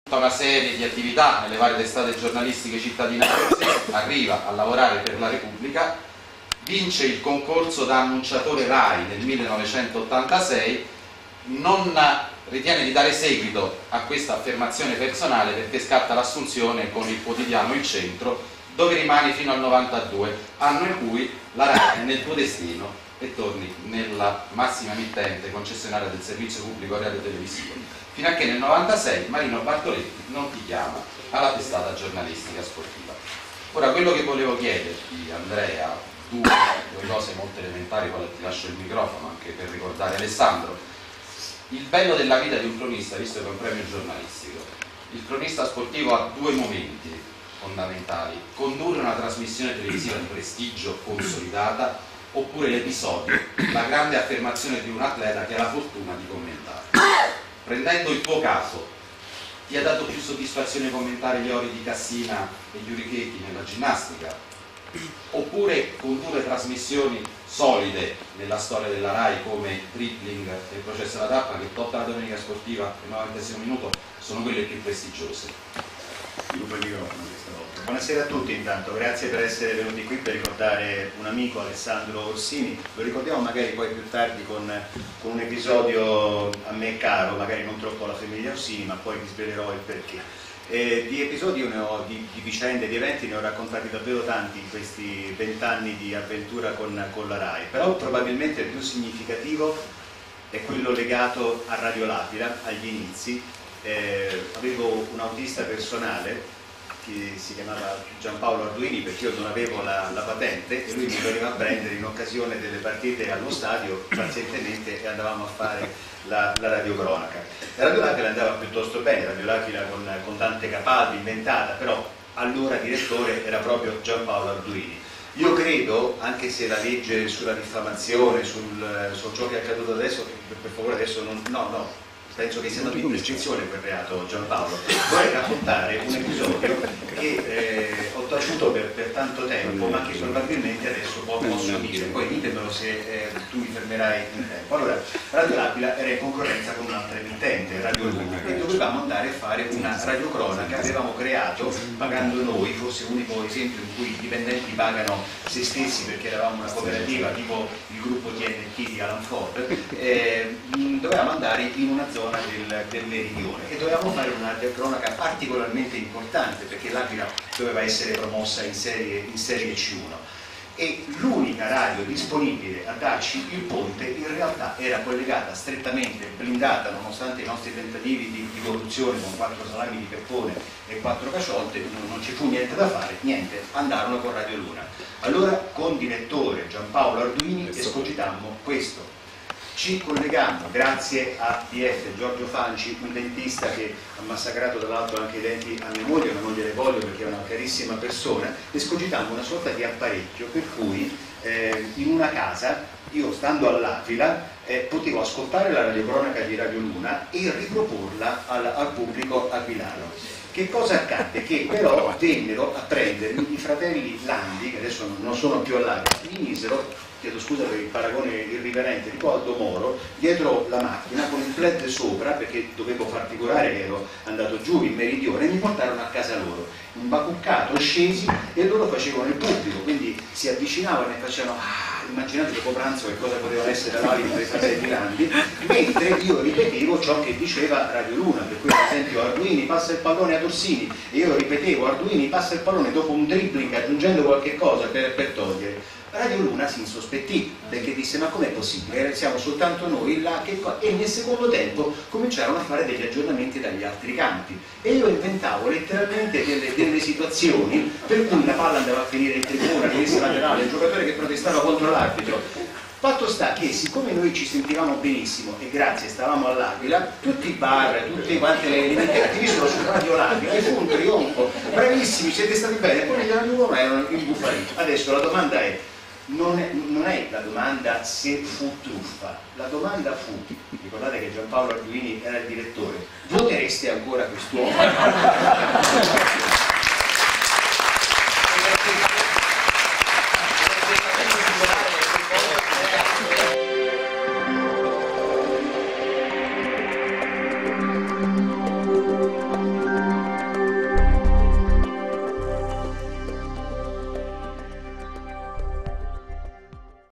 tutta una serie di attività nelle varie testate giornalistiche cittadine abruzzesi, arriva a lavorare per la Repubblica, vince il concorso da annunciatore RAI nel 1986, non ritiene di dare seguito a questa affermazione personale perché scatta l'assunzione con il quotidiano Il Centro, dove rimane fino al 92, anno in cui la RAI è nel tuo destino e torni nella massima emittente concessionaria del servizio pubblico radiotelevisivo, fino a che nel 96 Marino Bartoletti non ti chiama alla testata giornalistica sportiva. Ora, quello che volevo chiederti, Andrea, due cose molto elementari, poi ti lascio il microfono anche per ricordare Alessandro. Il bello della vita di un cronista, visto che è un premio giornalistico, il cronista sportivo ha due momenti fondamentali: condurre una trasmissione televisiva di prestigio consolidata, oppure l'episodio, la grande affermazione di un atleta che ha la fortuna di commentare. Prendendo il tuo caso, ti ha dato più soddisfazione commentare gli ori di Cassina e gli Urichetti nella ginnastica, oppure condurre trasmissioni solide nella storia della RAI come Dribbling e il processo alla tappa, che tutta la domenica sportiva e 90° minuto sono quelle più prestigiose? Buonasera a tutti, intanto grazie per essere venuti qui per ricordare un amico, Alessandro Orsini. Lo ricordiamo magari poi più tardi con un episodio a me caro, magari non troppo alla famiglia Orsini, ma poi vi svelerò il perché. Di episodi io ne ho, di vicende, di eventi ne ho raccontati davvero tanti in questi 20 anni di avventura con la RAI, però probabilmente il più significativo è quello legato a Radio L'Aquila, agli inizi. Avevo un autista personale che si chiamava Giampaolo Arduini, perché io non avevo la patente e lui mi veniva a prendere in occasione delle partite allo stadio pazientemente e andavamo a fare la radiocronaca. La Radio L'Aquila andava piuttosto bene, Radio L'Aquila con Dante Capaldi inventata, però allora direttore era proprio Giampaolo Arduini. Io credo, anche se la legge sulla diffamazione, su ciò che è accaduto adesso, per favore adesso no, penso che sia andato in prescrizione quel reato, Giampaolo. Vorrei raccontare un episodio che ho taciuto per tanto tempo, ma che probabilmente adesso posso dire, poi ditemelo se tu mi fermerai in tempo. Allora, Radio L'Aquila era in concorrenza con un'altra emittente, Radio Luna, e dovevamo andare a fare una radiocronaca. Avevamo creato, pagando noi, forse l'unico esempio in cui i dipendenti pagano se stessi, perché eravamo una cooperativa tipo il gruppo TNT di Alan Ford, dovevamo andare in una zona del meridione e dovevamo fare una radiocronaca particolarmente importante, perché l'Aquila doveva essere promossa in serie C1 e l'unica radio disponibile a darci il ponte in realtà era collegata strettamente, blindata, nonostante i nostri tentativi di corruzione con 4 salami di peppone e 4 caciotte. Non ci fu niente da fare, niente, andarono con Radio Luna. Allora con direttore Giampaolo Arduini escogitammo questo. Ci collegammo, grazie a DF Giorgio Fanci, un dentista che ha massacrato tra l'altro anche i denti a mia moglie le voglio perché è una carissima persona, escogitammo una sorta di apparecchio per cui in una casa, io stando all'Aquila, potevo ascoltare la radiocronaca di Radio Luna e riproporla al pubblico aquilano. Che cosa accadde? Che però vennero a prendermi i fratelli Landi, che adesso non sono più all'Aquila, mi misero, chiedo scusa per il paragone irriverente, tipo Aldo Moro, dietro la macchina con il plaid sopra, perché dovevo far figurare che ero andato giù in meridione, e mi portarono a casa loro, imbacuccato, scesi, e loro facevano il pubblico, quindi si avvicinavano e facevano immaginate dopo pranzo che cosa poteva essere l'alibi dei fratelli Landi, mentre io ripetevo ciò che diceva Radio Luna, per cui ad esempio Arduini passa il pallone ad Orsini e io ripetevo Arduini passa il pallone dopo un dribbling aggiungendo qualche cosa per togliere. Radio Luna si insospettì perché disse ma com'è possibile? Siamo soltanto noi là, e nel secondo tempo cominciarono a fare degli aggiornamenti dagli altri campi e io inventavo letteralmente delle situazioni per cui la palla andava a finire in tribuna, rimessa laterale, il giocatore che protestava contro l'arbitro. Fatto sta che siccome noi ci sentivamo benissimo e grazie stavamo all'Aquila, tutti i bar, tutte quante le elementari vissero su Radio L'Aquila e fu un trionfo, bravissimi, siete stati bene, e poi negli anni uno erano imbufaliti. Adesso la domanda è, non è la domanda se fu truffa, la domanda fu, ricordate che Giampaolo Arduini era il direttore, votereste ancora quest'uomo?